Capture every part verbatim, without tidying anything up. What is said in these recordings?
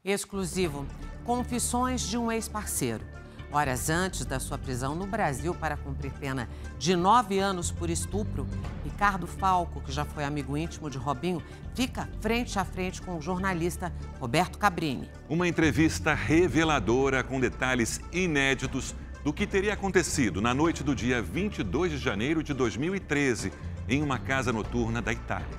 Exclusivo. Confissões de um ex-parceiro. Horas antes da sua prisão no Brasil para cumprir pena de nove anos por estupro, Ricardo Falco, que já foi amigo íntimo de Robinho, fica frente a frente com o jornalista Roberto Cabrini. Uma entrevista reveladora com detalhes inéditos do que teria acontecido na noite do dia vinte e dois de janeiro de dois mil e treze, em uma casa noturna da Itália.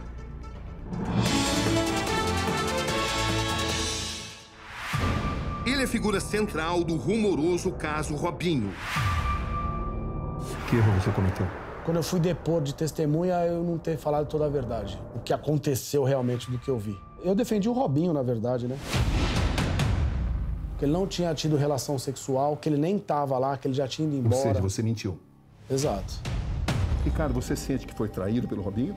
Ele é figura central do rumoroso caso Robinho. Que erro você cometeu? Quando eu fui depor de testemunha, eu não ter falado toda a verdade. O que aconteceu realmente do que eu vi. Eu defendi o Robinho, na verdade, né? Que ele não tinha tido relação sexual, que ele nem estava lá, que ele já tinha ido embora. Ou seja, você mentiu. Exato. Ricardo, você sente que foi traído pelo Robinho?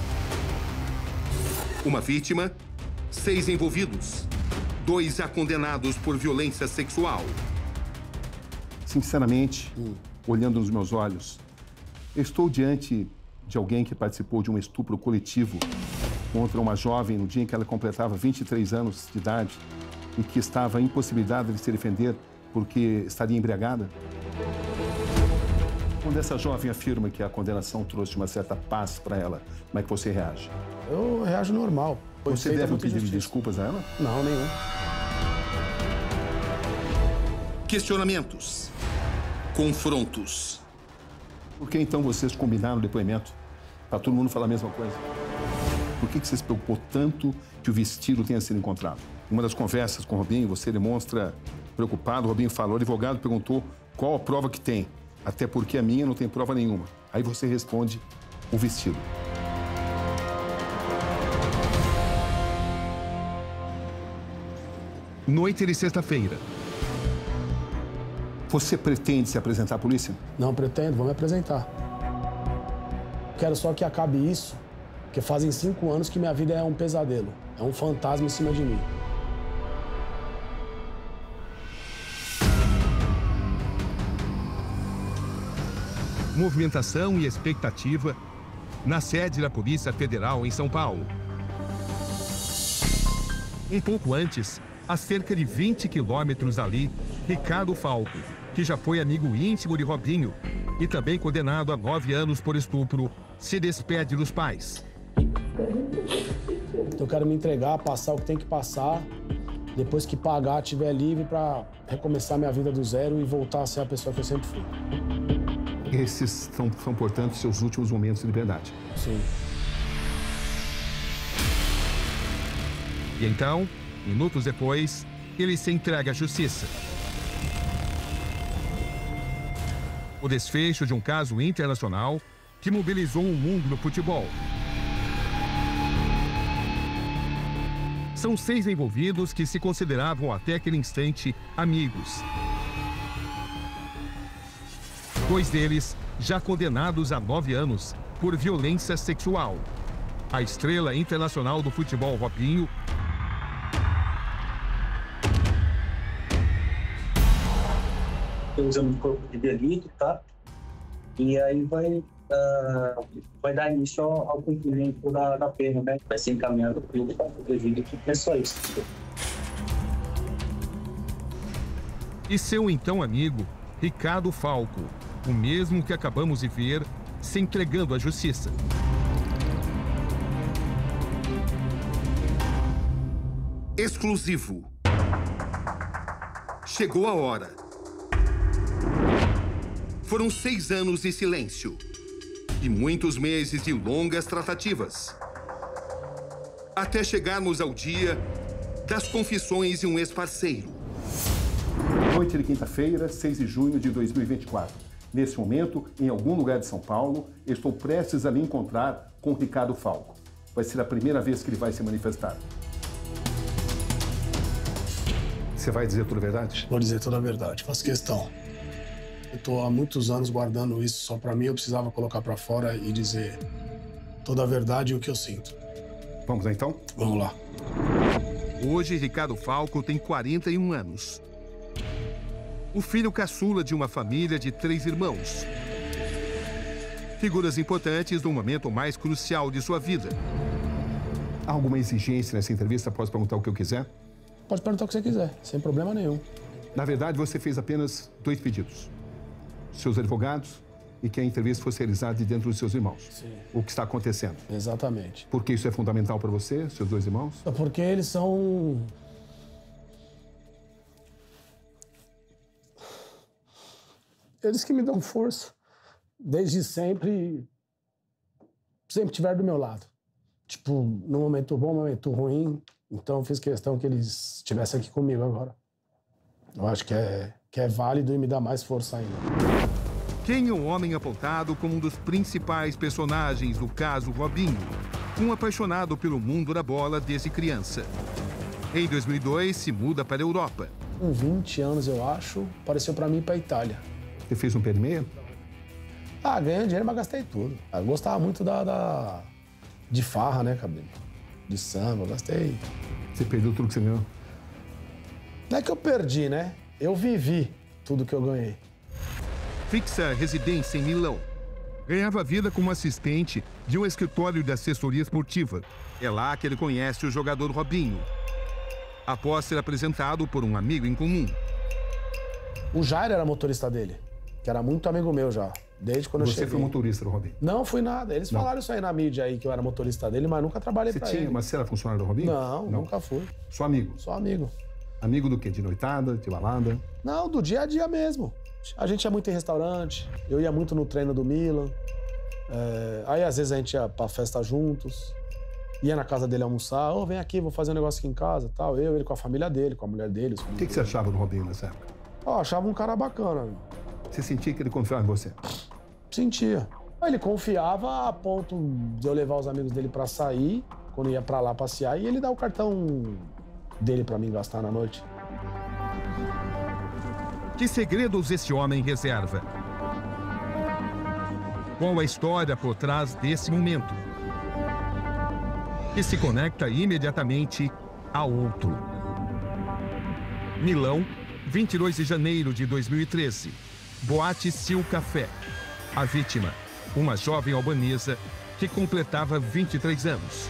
Uma vítima, seis envolvidos. Dois já condenados por violência sexual. Sinceramente, hum. olhando nos meus olhos, eu estou diante de alguém que participou de um estupro coletivo contra uma jovem no dia em que ela completava vinte e três anos de idade e que estava impossibilitada de se defender porque estaria embriagada. Quando essa jovem afirma que a condenação trouxe uma certa paz para ela, como é que você reage? Eu reajo normal. Você deve um pedido de desculpas a ela? Não, nenhum. Questionamentos. Confrontos. Por que então vocês combinaram o depoimento? Para todo mundo falar a mesma coisa. Por que você se preocupou tanto que o vestido tenha sido encontrado? Em uma das conversas com o Robinho, você demonstra preocupado. O Robinho falou, o advogado perguntou qual a prova que tem. Até porque a minha não tem prova nenhuma. Aí você responde o vestido. Noite de sexta-feira. Você pretende se apresentar à polícia? Não pretendo, vou me apresentar. Quero só que acabe isso, porque fazem cinco anos que minha vida é um pesadelo. É um fantasma em cima de mim. Movimentação e expectativa na sede da Polícia Federal em São Paulo. Um pouco antes, a cerca de vinte quilômetros dali, Ricardo Falco, que já foi amigo íntimo de Robinho e também condenado a nove anos por estupro, se despede dos pais. Eu quero me entregar, passar o que tem que passar. Depois que pagar, estiver livre para recomeçar minha vida do zero e voltar a ser a pessoa que eu sempre fui. Esses são, são, portanto, seus últimos momentos de liberdade. Sim. E então, minutos depois, ele se entrega à justiça. O desfecho de um caso internacional que mobilizou o mundo do futebol. São seis envolvidos que se consideravam até aquele instante amigos. Dois deles já condenados a nove anos por violência sexual. A estrela internacional do futebol Robinho usando o corpo de delito, tá? E aí vai, uh, vai dar início ao, ao cumprimento da, da pena, né? Vai ser encaminhado pelo devido que é só isso. E seu então amigo, Ricardo Falco, o mesmo que acabamos de ver, se entregando à justiça. Exclusivo. Chegou a hora. Foram seis anos de silêncio e muitos meses de longas tratativas. Até chegarmos ao dia das confissões de um ex-parceiro. Noite de quinta-feira, seis de junho de dois mil e vinte e quatro. Nesse momento, em algum lugar de São Paulo, estou prestes a me encontrar com Ricardo Falco. Vai ser a primeira vez que ele vai se manifestar. Você vai dizer toda a verdade? Vou dizer toda a verdade, faço questão. Eu tô há muitos anos guardando isso só pra mim, eu precisava colocar pra fora e dizer toda a verdade e o que eu sinto. Vamos lá, então? Vamos lá. Hoje, Ricardo Falco tem quarenta e um anos. O filho caçula de uma família de três irmãos. Figuras importantes no momento mais crucial de sua vida. Há alguma exigência nessa entrevista? Posso perguntar o que eu quiser? Pode perguntar o que você quiser, sem problema nenhum. Na verdade, você fez apenas dois pedidos. Seus advogados e que a entrevista fosse realizada de dentro dos seus irmãos. Sim. O que está acontecendo. Exatamente. Por que isso é fundamental para você, seus dois irmãos? Porque eles são... Eles que me dão força. Desde sempre, sempre estiveram do meu lado. Tipo, no momento bom, no momento ruim. Então, eu fiz questão que eles estivessem aqui comigo agora. Eu acho que é, que é válido e me dá mais força ainda. Quem é o homem apontado como um dos principais personagens do caso Robinho? Um apaixonado pelo mundo da bola desde criança. Em dois mil e dois, se muda para a Europa. Com vinte anos, eu acho, apareceu para mim ir para a Itália. Você fez um pé de meia? Ah, ganhei dinheiro, mas gastei tudo. Eu gostava muito da, da... de farra, né, cabelo? De samba, gastei. Você perdeu tudo que você ganhou? Não é que eu perdi, né? Eu vivi tudo que eu ganhei. Fixa residência em Milão. Ganhava vida como assistente de um escritório de assessoria esportiva. É lá que ele conhece o jogador Robinho. Após ser apresentado por um amigo em comum. O Jair era motorista dele, que era muito amigo meu já, desde quando Você eu cheguei. Você foi motorista do Robinho? Não, fui nada. Eles Não. falaram isso aí na mídia aí, que eu era motorista dele, mas nunca trabalhei Você pra tinha, ele. mas você era funcionário do Robinho? Não, Não, nunca fui. Só amigo? Só amigo. Amigo do quê? De noitada, de balada? Não, do dia a dia mesmo. A gente ia muito em restaurante, eu ia muito no treino do Milan. É, aí, às vezes, a gente ia pra festa juntos. Ia na casa dele almoçar. Ô, oh, vem aqui, vou fazer um negócio aqui em casa, tal. Eu, ele com a família dele, com a mulher dele. O que, que você achava do Robinho nessa época? Ó, oh, achava um cara bacana. Você sentia que ele confiava em você? Sentia. Ele confiava a ponto de eu levar os amigos dele pra sair, quando ia pra lá passear, e ele dar o cartão dele pra mim gastar na noite. Que segredos esse homem reserva? Qual a história por trás desse momento? Que se conecta imediatamente a outro. Milão, vinte e dois de janeiro de dois mil e treze. Boate Sil Café. A vítima, uma jovem albanesa que completava vinte e três anos.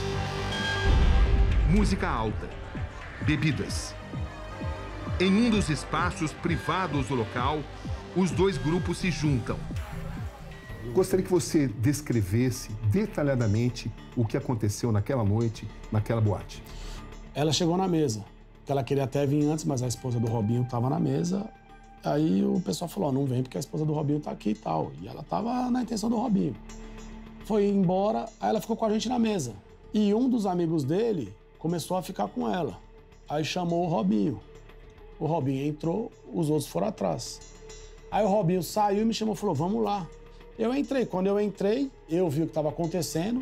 Música alta. Bebidas. Em um dos espaços privados do local, os dois grupos se juntam. Gostaria que você descrevesse detalhadamente o que aconteceu naquela noite, naquela boate. Ela chegou na mesa, que ela queria até vir antes, mas a esposa do Robinho estava na mesa. Aí o pessoal falou, não vem porque a esposa do Robinho tá aqui e tal. E ela tava na intenção do Robinho. Foi embora, aí ela ficou com a gente na mesa. E um dos amigos dele começou a ficar com ela. Aí chamou o Robinho. O Robinho entrou, os outros foram atrás. Aí o Robinho saiu e me chamou e falou, vamos lá. Eu entrei. Quando eu entrei, eu vi o que estava acontecendo.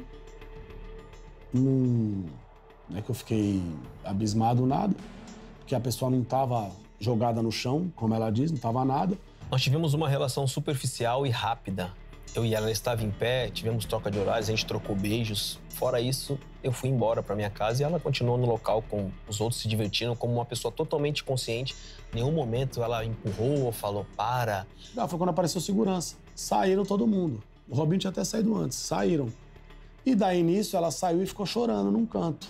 Não é que eu fiquei abismado nada, porque a pessoa não estava jogada no chão, como ela diz, não estava nada. Nós tivemos uma relação superficial e rápida. Eu e ela estava em pé, tivemos troca de horários, a gente trocou beijos. Fora isso, eu fui embora para minha casa e ela continuou no local com os outros se divertindo como uma pessoa totalmente consciente. Em nenhum momento ela empurrou ou falou para. Não, foi quando apareceu segurança. Saíram todo mundo. O Robinho tinha até saído antes. Saíram. E daí nisso ela saiu e ficou chorando num canto.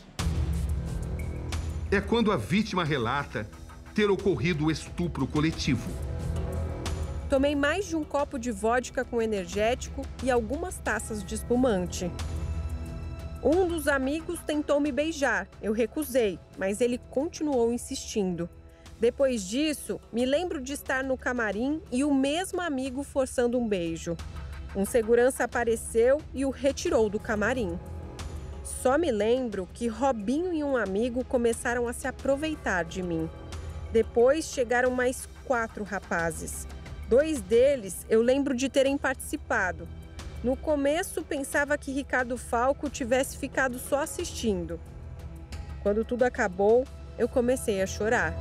É quando a vítima relata ter ocorrido o estupro coletivo. Tomei mais de um copo de vodka com energético e algumas taças de espumante. Um dos amigos tentou me beijar. Eu recusei, mas ele continuou insistindo. Depois disso, me lembro de estar no camarim e o mesmo amigo forçando um beijo. Um segurança apareceu e o retirou do camarim. Só me lembro que Robinho e um amigo começaram a se aproveitar de mim. Depois chegaram mais quatro rapazes. Dois deles eu lembro de terem participado. No começo pensava que Ricardo Falco tivesse ficado só assistindo. Quando tudo acabou, eu comecei a chorar.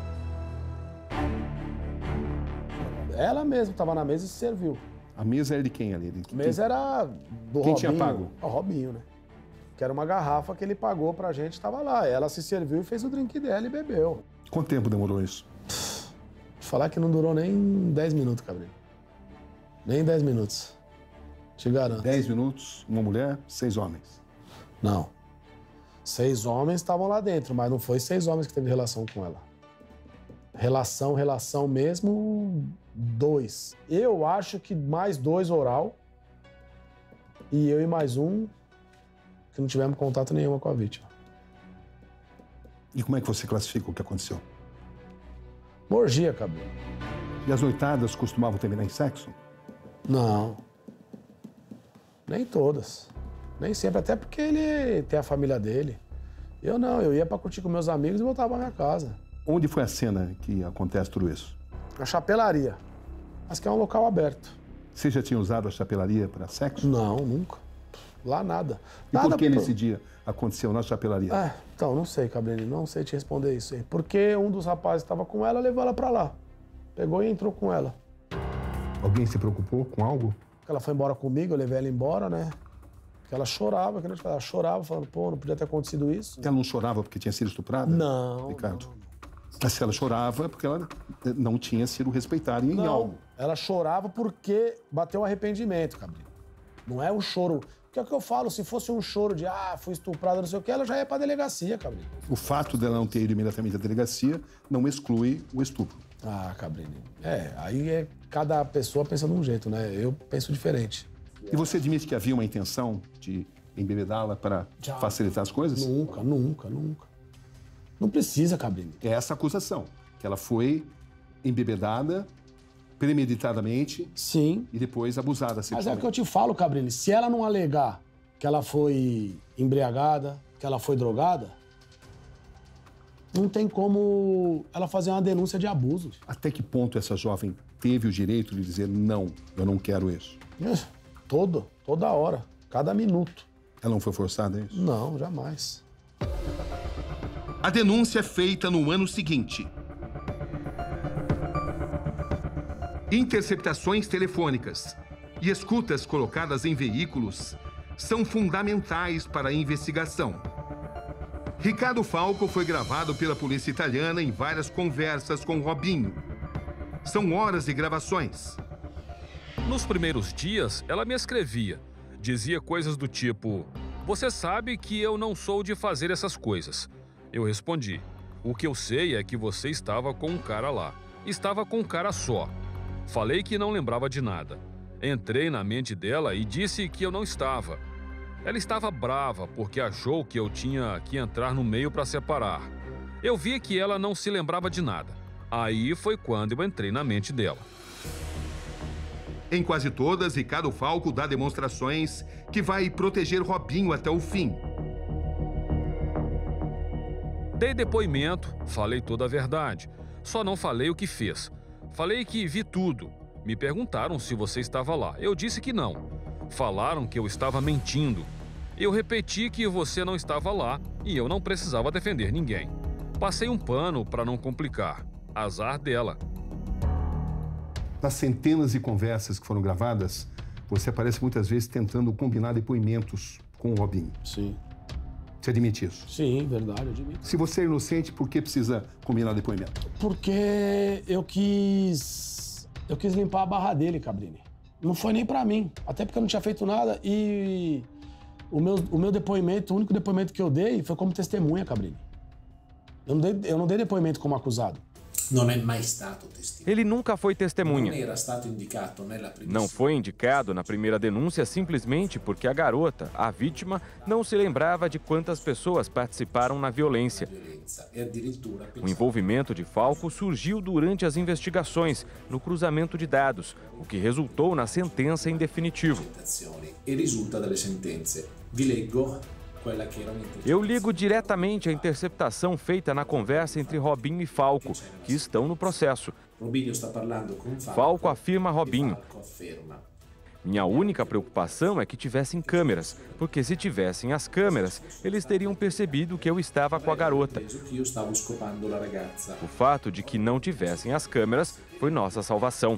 Ela mesma estava na mesa e se serviu. A mesa era de quem ali? A mesa era do Quem Robinho. tinha pago? O Robinho, né? Que era uma garrafa que ele pagou pra gente, estava lá. Ela se serviu e fez o drink dela e bebeu. Quanto tempo demorou isso? Falar que não durou nem dez minutos, Gabriel. Nem dez minutos. Te garanto. dez minutos, uma mulher, seis homens. Não. Seis homens estavam lá dentro, mas não foi seis homens que teve relação com ela. Relação, relação mesmo, dois. Eu acho que mais dois oral e eu e mais um que não tivemos contato nenhum com a vítima. E como é que você classifica o que aconteceu? Orgia, cabelo. E as noitadas costumavam terminar em sexo? Não. Nem todas. Nem sempre, até porque ele tem a família dele. Eu não, eu ia pra curtir com meus amigos e voltava pra minha casa. Onde foi a cena que acontece tudo isso? A chapelaria. Mas que é um local aberto. Você já tinha usado a chapelaria para sexo? Não, nunca. Lá nada. E nada por que pro... nesse dia aconteceu na chapelaria? É, então, não sei, Cabrini, não sei te responder isso aí. Porque um dos rapazes que estava com ela levou ela pra lá. Pegou e entrou com ela. Alguém se preocupou com algo? Ela foi embora comigo, eu levei ela embora, né? Porque ela chorava, que ela chorava, falando, pô, não podia ter acontecido isso. Ela não chorava porque tinha sido estuprada? Não, Ricardo. não, não. Mas se ela chorava é porque ela não tinha sido respeitada em não, algo. Ela chorava porque bateu um arrependimento, Cabrini. Não é um choro... Porque é o que eu falo, se fosse um choro de, ah, fui estuprada, não sei o que, ela já ia pra delegacia, Cabrini. O fato dela não ter ido imediatamente à delegacia não exclui o estupro. Ah, Cabrini. É, aí é cada pessoa pensa de um jeito, né? Eu penso diferente. E você admite que havia uma intenção de embebedá-la para Já. facilitar as coisas? Nunca, nunca, nunca. Não precisa, Cabrini. É essa a acusação, que ela foi embebedada premeditadamente. Sim. E depois abusada Mas sexualmente. é o que eu te falo, Cabrini. Se ela não alegar que ela foi embriagada, que ela foi drogada, não tem como ela fazer uma denúncia de abuso. Até que ponto essa jovem teve o direito de dizer não, eu não quero isso? Todo, toda hora, cada minuto. Ela não foi forçada a isso? Não, jamais. A denúncia é feita no ano seguinte. Interceptações telefônicas e escutas colocadas em veículos são fundamentais para a investigação. Ricardo Falco foi gravado pela polícia italiana em várias conversas com Robinho. São horas de gravações. Nos primeiros dias, ela me escrevia. Dizia coisas do tipo, você sabe que eu não sou de fazer essas coisas. Eu respondi, o que eu sei é que você estava com um cara lá. Estava com um cara só. Falei que não lembrava de nada. Entrei na mente dela e disse que eu não estava. Ela estava brava porque achou que eu tinha que entrar no meio para separar. Eu vi que ela não se lembrava de nada. Aí foi quando eu entrei na mente dela. Em quase todas, Ricardo Falco dá demonstrações que vai proteger Robinho até o fim. Dei depoimento, falei toda a verdade. Só não falei o que fez. Falei que vi tudo. Me perguntaram se você estava lá. Eu disse que não. Falaram que eu estava mentindo. Eu repeti que você não estava lá e eu não precisava defender ninguém. Passei um pano para não complicar. Azar dela. Das centenas de conversas que foram gravadas, você aparece muitas vezes tentando combinar depoimentos com o Robinho. Sim. Você admite isso? Sim, verdade, eu admito. Se você é inocente, por que precisa combinar depoimento? Porque eu quis... Eu quis limpar a barra dele, Cabrini. Não foi nem pra mim. Até porque eu não tinha feito nada e... O meu, o meu depoimento, o único depoimento que eu dei foi como testemunha, Cabrini. Eu não dei, eu não dei depoimento como acusado. Ele nunca foi testemunha. Não foi indicado na primeira denúncia simplesmente porque a garota, a vítima, não se lembrava de quantas pessoas participaram na violência. O envolvimento de Falco surgiu durante as investigações, no cruzamento de dados, o que resultou na sentença em definitivo. Eu ligo diretamente a interceptação feita na conversa entre Robinho e Falco, que estão no processo. Falco afirma a Robinho. Minha única preocupação é que tivessem câmeras, porque se tivessem as câmeras, eles teriam percebido que eu estava com a garota. O fato de que não tivessem as câmeras foi nossa salvação.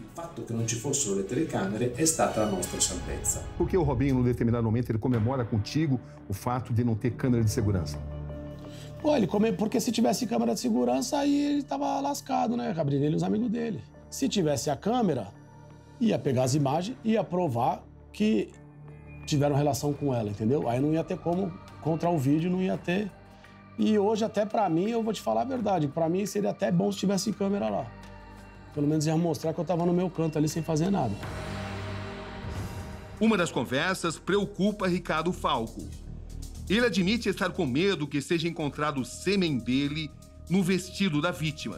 Por que o Robinho, num determinado momento, ele comemora contigo o fato de não ter câmera de segurança? Pô, ele come... porque se tivesse câmera de segurança, aí ele tava lascado, né, Cabrini? Ele e os amigos dele. Se tivesse a câmera, ia pegar as imagens e ia provar que tiveram relação com ela, entendeu? Aí não ia ter como contra o vídeo não ia ter. E hoje, até pra mim, eu vou te falar a verdade, pra mim seria até bom se tivesse câmera lá. Pelo menos ia mostrar que eu tava no meu canto ali sem fazer nada. Uma das conversas preocupa Ricardo Falco. Ele admite estar com medo que seja encontrado o sêmen dele no vestido da vítima.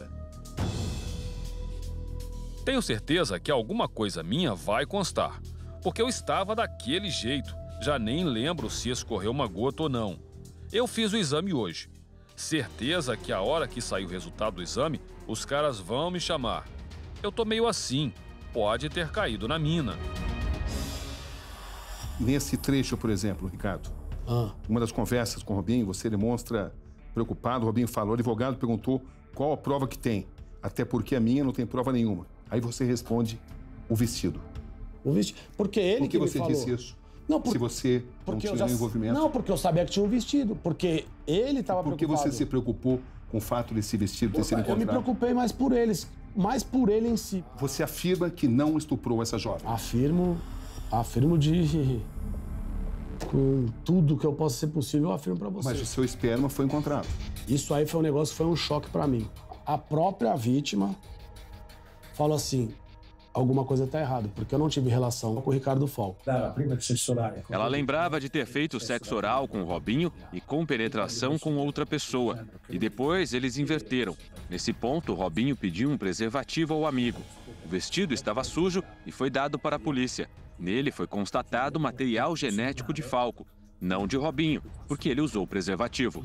Tenho certeza que alguma coisa minha vai constar, porque eu estava daquele jeito. Já nem lembro se escorreu uma gota ou não. Eu fiz o exame hoje. Certeza que a hora que sair o resultado do exame, os caras vão me chamar. Eu tô meio assim, pode ter caído na mina. Nesse trecho, por exemplo, Ricardo, ah. uma das conversas com o Robinho, você demonstra preocupado, o Robinho falou, o advogado perguntou qual a prova que tem, até porque a minha não tem prova nenhuma. Aí você responde o vestido. O vestido? Porque ele Por que, que você me falou. disse isso? Não, por... Se você porque não eu tinha já... envolvimento. Não, porque eu sabia que tinha um vestido. Porque ele estava preocupado. Por que você se preocupou com o fato desse vestido ter sido encontrado? Eu me preocupei mais por eles, mais por ele em si. Você afirma que não estuprou essa jovem? Afirmo, afirmo de... Com tudo que eu possa ser possível, eu afirmo pra você. Mas o seu esperma foi encontrado. Isso aí foi um negócio, foi um choque pra mim. A própria vítima falou assim, alguma coisa tá errada, porque eu não tive relação com o Ricardo Falco. Ela lembrava de ter feito sexo oral com o Robinho e com penetração com outra pessoa. E depois eles inverteram. Nesse ponto, o Robinho pediu um preservativo ao amigo. O vestido estava sujo e foi dado para a polícia. Nele foi constatado material genético de Falco, não de Robinho, porque ele usou preservativo.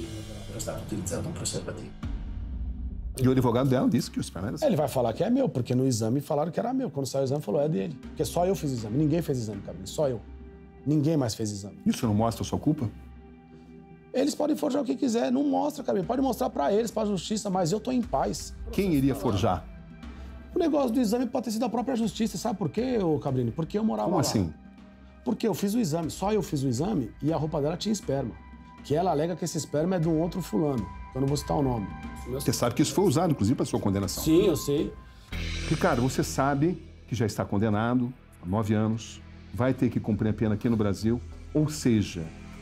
E o advogado dela disse que o esperma era assim. Ele vai falar que é meu, porque no exame falaram que era meu. Quando saiu o exame, falou, é dele. Porque só eu fiz exame. Ninguém fez exame, Cabrini. Só eu. Ninguém mais fez exame. Isso não mostra a sua culpa? Eles podem forjar o que quiser. Não mostra, Cabrini. Pode mostrar pra eles, pra justiça, mas eu tô em paz. Quem iria forjar? O negócio do exame pode ter sido a própria justiça. Sabe por quê, ô Cabrini? Porque eu morava Como lá. assim? Porque eu fiz o exame. Só eu fiz o exame e a roupa dela tinha esperma. Que ela alega que esse esperma é de um outro fulano. Eu não vou citar o nome. Você sabe que isso foi usado, inclusive, para sua condenação. Sim, eu sei. Ricardo, você sabe que já está condenado há nove anos, vai ter que cumprir a pena aqui no Brasil, ou seja,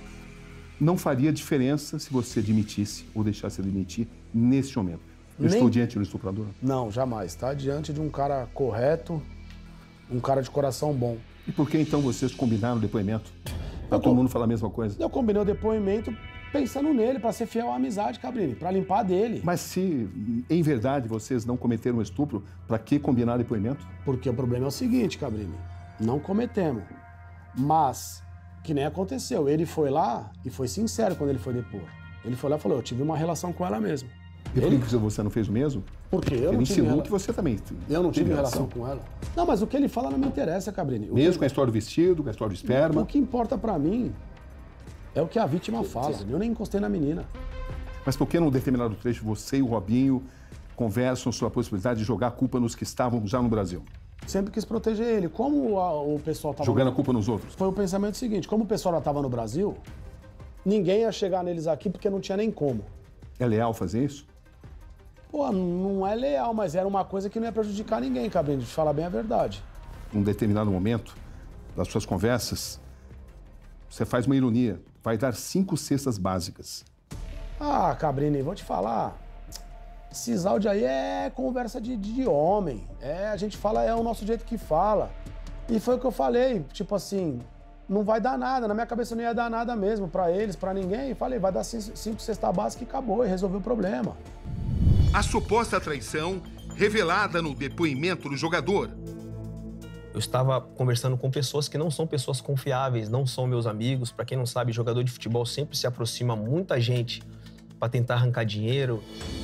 não faria diferença se você admitisse ou deixasse de admitir nesse momento. Eu Nem... estou diante de um estuprador? Não, jamais. Está diante de um cara correto, um cara de coração bom. E por que então vocês combinaram o depoimento? Para todo mundo falar a mesma coisa? Eu combinei o depoimento pensando nele, para ser fiel à amizade, Cabrini, para limpar dele. Mas se, em verdade, vocês não cometeram um estupro, para que combinar depoimento? Porque o problema é o seguinte, Cabrini, não cometemos, mas que nem aconteceu. Ele foi lá e foi sincero quando ele foi depor. Ele foi lá e falou, eu tive uma relação com ela mesmo. E por ele... que você não fez o mesmo? Porque eu ele não tive insinuou rela... que você também Eu não tive relação. relação com ela. Não, mas o que ele fala não me interessa, Cabrini. O mesmo que... com a história do vestido, com a história do esperma? O que importa para mim é o que a vítima fala. Eu nem encostei na menina. Mas por que num determinado trecho você e o Robinho conversam sobre a possibilidade de jogar a culpa nos que estavam já no Brasil? Sempre quis proteger ele. Como a, o pessoal estava... Jogando no... a culpa nos outros? Foi o pensamento seguinte, como o pessoal já estava no Brasil, ninguém ia chegar neles aqui porque não tinha nem como. É leal fazer isso? Pô, não é leal, mas era uma coisa que não ia prejudicar ninguém, Cabrini, de falar bem a verdade. Num determinado momento das suas conversas, você faz uma ironia. Vai dar cinco cestas básicas. Ah, Cabrini, vou te falar. Esses áudios aí é conversa de, de homem. É, a gente fala, é o nosso jeito que fala. E foi o que eu falei, tipo assim, não vai dar nada. Na minha cabeça não ia dar nada mesmo, pra eles, pra ninguém. E falei, vai dar cinco, cinco cestas básicas e acabou, e resolveu o problema. A suposta traição revelada no depoimento do jogador. Eu estava conversando com pessoas que não são pessoas confiáveis, não são meus amigos. Para quem não sabe, jogador de futebol sempre se aproxima muita gente para tentar arrancar dinheiro.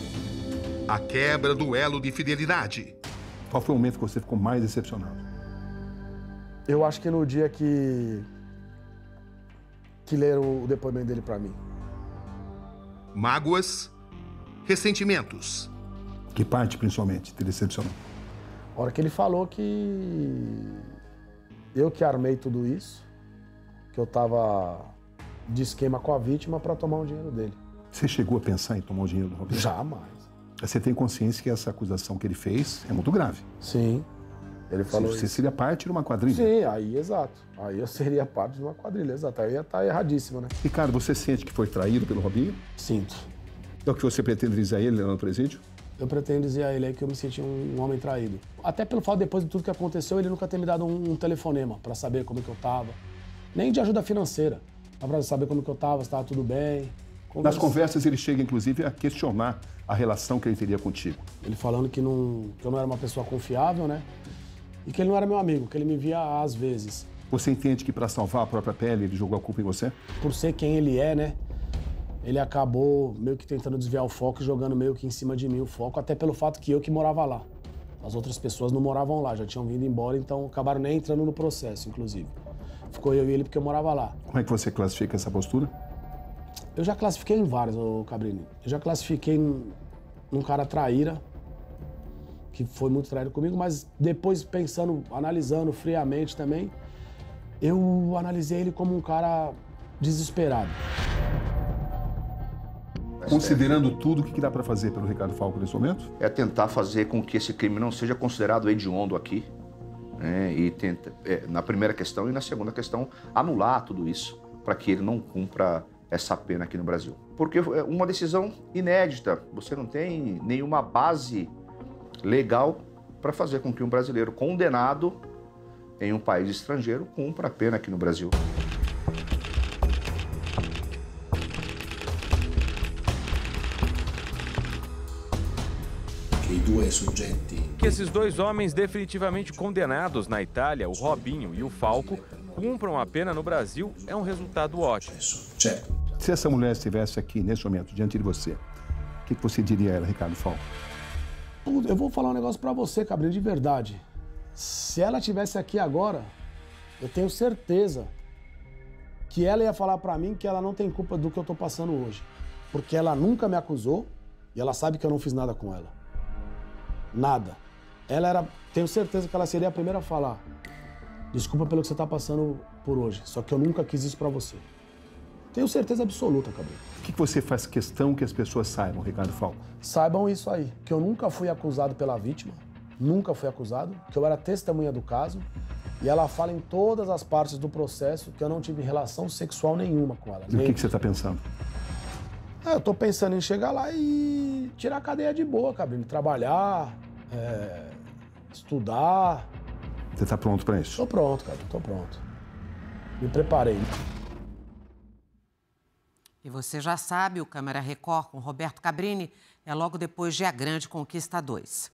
A quebra do elo de fidelidade. Qual foi o momento que você ficou mais decepcionado? Eu acho que no dia que que leram o depoimento dele para mim. Mágoas, ressentimentos. Que parte, principalmente, te decepcionou? A hora que ele falou que eu que armei tudo isso, que eu tava de esquema com a vítima para tomar o dinheiro dele. Você chegou a pensar em tomar o dinheiro do Robinho? Jamais. Você tem consciência que essa acusação que ele fez é muito grave? Sim. Ele falou Você isso. seria parte de uma quadrilha? Sim, aí, exato. Aí eu seria parte de uma quadrilha, exato. Aí ia estar erradíssimo, né? Ricardo, você sente que foi traído pelo Robinho? Sinto. É o que você pretende dizer a ele lá no presídio? Eu pretendo dizer a ele aí que eu me senti um, um homem traído. Até pelo fato, depois de tudo que aconteceu, ele nunca ter me dado um, um telefonema para saber como que eu tava. Nem de ajuda financeira. Para saber como que eu tava, se tava tudo bem. Nas conversas, ele chega, inclusive, a questionar a relação que ele teria contigo. Ele falando que, não, que eu não era uma pessoa confiável, né? E que ele não era meu amigo, que ele me via às vezes. Você entende que, para salvar a própria pele, ele jogou a culpa em você? Por ser quem ele é, né? Ele acabou meio que tentando desviar o foco e jogando meio que em cima de mim o foco, até pelo fato que eu que morava lá. As outras pessoas não moravam lá, já tinham vindo embora, então acabaram nem entrando no processo, inclusive. Ficou eu e ele porque eu morava lá. Como é que você classifica essa postura? Eu já classifiquei em várias, ô Cabrini. Eu já classifiquei num, num cara traíra, que foi muito traído comigo, mas depois pensando, analisando friamente também, eu analisei ele como um cara desesperado. Considerando tudo, o que dá para fazer pelo Ricardo Falco nesse momento? É tentar fazer com que esse crime não seja considerado hediondo aqui, né? E tenta, é, na primeira questão e na segunda questão, anular tudo isso, para que ele não cumpra essa pena aqui no Brasil. Porque é uma decisão inédita, você não tem nenhuma base legal para fazer com que um brasileiro condenado em um país estrangeiro cumpra a pena aqui no Brasil. Que esses dois homens definitivamente condenados na Itália, o Robinho e o Falco, cumpram a pena no Brasil é um resultado ótimo. Se essa mulher estivesse aqui, nesse momento, diante de você, o que você diria a ela, Ricardo Falco? Eu vou falar um negócio pra você, Cabrinho, de verdade. Se ela estivesse aqui agora, eu tenho certeza que ela ia falar pra mim que ela não tem culpa do que eu tô passando hoje. Porque ela nunca me acusou e ela sabe que eu não fiz nada com ela. Nada. Ela era... Tenho certeza que ela seria a primeira a falar. Desculpa pelo que você tá passando por hoje, só que eu nunca quis isso pra você. Tenho certeza absoluta, Cabrinho. O que você faz questão que as pessoas saibam, Ricardo Falco? Saibam isso aí, que eu nunca fui acusado pela vítima, nunca fui acusado, que eu era testemunha do caso, e ela fala em todas as partes do processo que eu não tive relação sexual nenhuma com ela. E o que, que você está pensando? Ah, eu tô pensando em chegar lá e tirar a cadeia de boa, Cabrinho, trabalhar, é... estudar. Você está pronto para isso? Tô pronto, cara, tô pronto. Me preparei. E você já sabe, o Câmara Record com Roberto Cabrini é logo depois de A Grande Conquista dois.